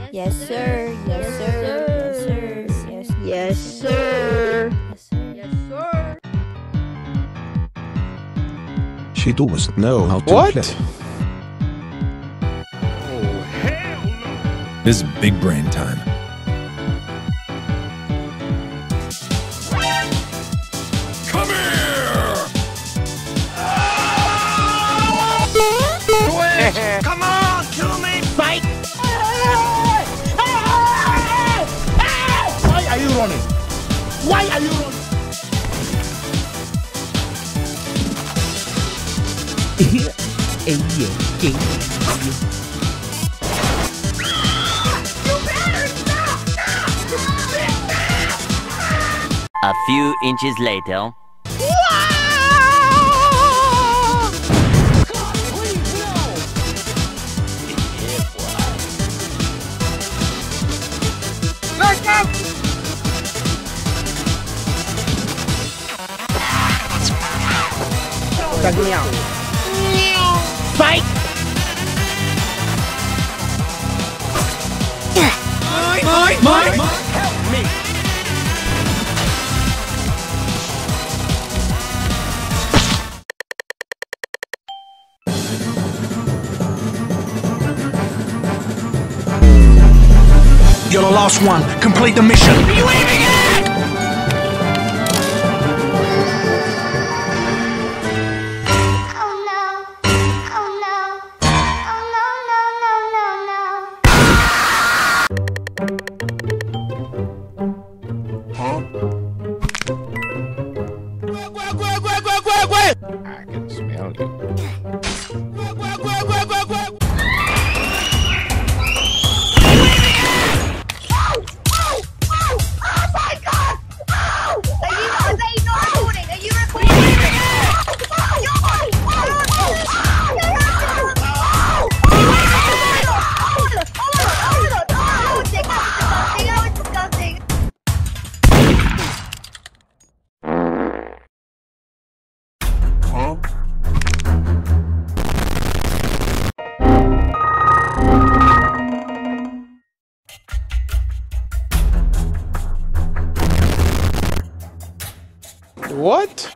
Yes, sir. Yes, sir. Yes, sir. Yes, sir. Yes, sir. She doesn't know how to What? play. Oh, hell no! This is big brain time. Come here! Squid! Come on, kill me! Fight! Why are you running? Why are you running? A few inches later. Check me out. Fight! Help me! You're the last one. Complete the mission. Are you aiming at? Oh no. Oh no. Oh no, no, I can smell you. Are they not recording? Are you recording? What?